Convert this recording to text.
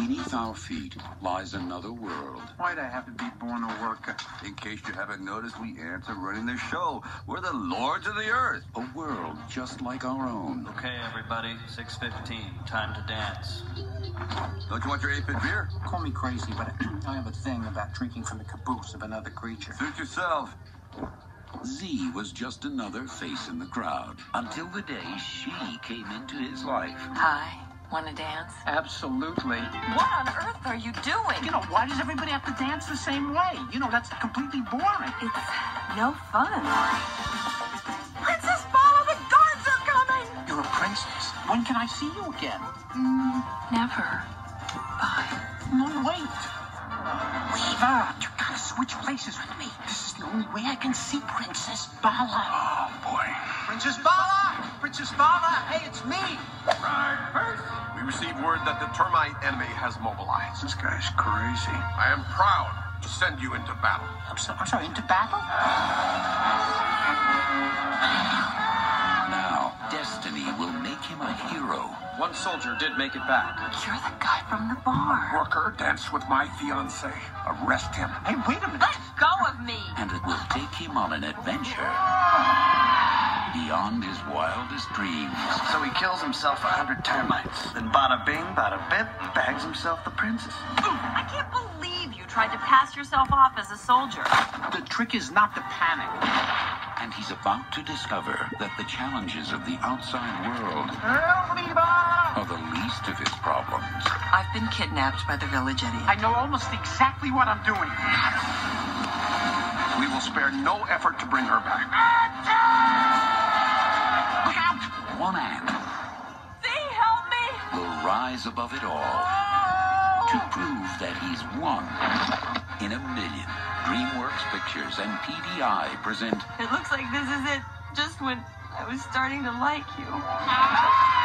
Beneath our feet lies another world. Why'd I have to be born a worker? In case you haven't noticed, we ants are running the show. We're the lords of the earth. A world just like our own. Okay, everybody, 6:15. Time to dance. Don't you want your 8-bit beer? Call me crazy, but I have a thing about drinking from the caboose of another creature. Suit yourself. Z was just another face in the crowd. Until the day she came into his life. Hi. Want to dance? Absolutely. What on earth are you doing? You know, why does everybody have to dance the same way? You know, that's completely boring. It's no fun. Princess Bala, the guards are coming! You're a princess. When can I see you again? Never. Bye. No, wait. Weaver, you gotta switch places with me. This is the only way I can see Princess Bala. Oh, boy. Princess Bala! Princess Bala! Hey, it's me! We received word that the termite enemy has mobilized. This guy's crazy. I am proud to send you into battle. I'm sorry, into battle? Now, destiny will make him a hero. One soldier did make it back. You're the guy from the bar. Worker danced with my fiancée. Arrest him. Hey, wait a minute. Let go of me! And it will take him on an adventure beyond his wildest dreams. So he kills himself 100 termites. Then bada bing, bada bip, bags himself the princess. I can't believe you tried to pass yourself off as a soldier. The trick is not to panic. And he's about to discover that the challenges of the outside world are the least of his problems. I've been kidnapped by the village idiot. I know almost exactly what I'm doing. We will spare no effort to bring her back. Look out! One ant See, help me! will rise above it all to prove that he's one in a million. DreamWorks Pictures and PDI present It looks like this is it. Just when I was starting to like you.